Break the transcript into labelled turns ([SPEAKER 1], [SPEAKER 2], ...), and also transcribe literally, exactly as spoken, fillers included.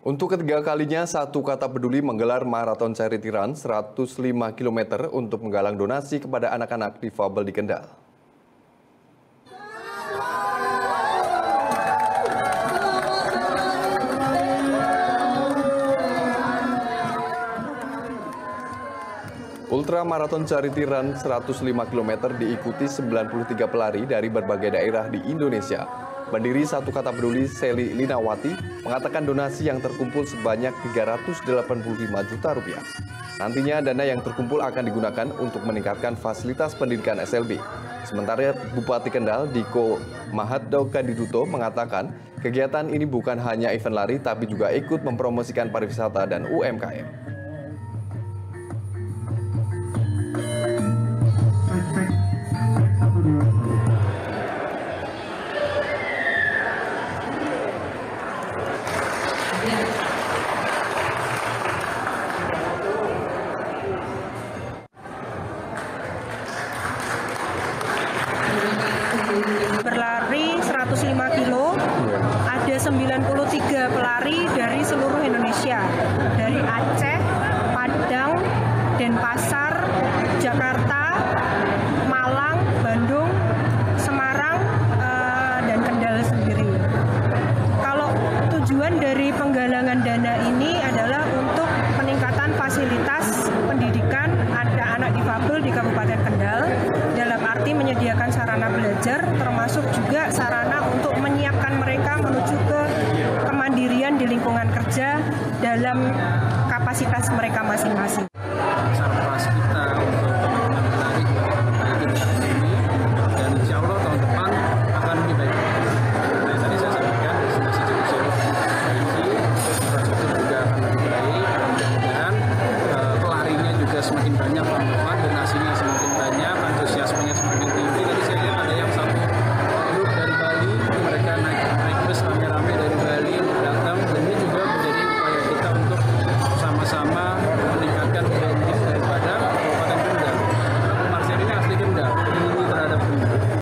[SPEAKER 1] Untuk ketiga kalinya, Satu Kata Peduli menggelar Marathon Charity Run seratus lima kilometer untuk menggalang donasi kepada anak-anak difabel di Kendal. Ultra Marathon Charity Run seratus lima kilometer diikuti sembilan puluh tiga pelari dari berbagai daerah di Indonesia. Pendiri Satu Kata Peduli, Seli Linawati, mengatakan donasi yang terkumpul sebanyak tiga ratus delapan puluh lima juta rupiah. Nantinya dana yang terkumpul akan digunakan untuk meningkatkan fasilitas pendidikan S L B. Sementara Bupati Kendal, Diko Mahaddo Kadiduto, mengatakan kegiatan ini bukan hanya event lari, tapi juga ikut mempromosikan pariwisata dan U M K M.
[SPEAKER 2] Berlari seratus lima kilo, ada sembilan puluh tiga pelari dari seluruh Indonesia, dari Aceh, Padang, Denpasar, Jakarta, Malang, Bandung, Semarang, eh, dan Kendal sendiri. Kalau tujuan dari penggalangan dana ini adalah untuk peningkatan fasilitas pendidikan ada anak difabel di Kabupaten Kendal, dalam arti menyediakan sarana belajar, termasuk juga sarana untuk menyiapkan mereka menuju ke kemandirian di lingkungan kerja dalam kapasitas mereka masing-masing.
[SPEAKER 3] Sarpras kita untuk teman-teman pelari baik di tahun ini, dan insya Allah tahun depan akan lebih baik. Nah, tadi saya sampaikan destinasi Jogja ini infrastruktur juga akan lebih baik, dan uh, pelarinya juga semakin banyak tahun depan, donasinya semakin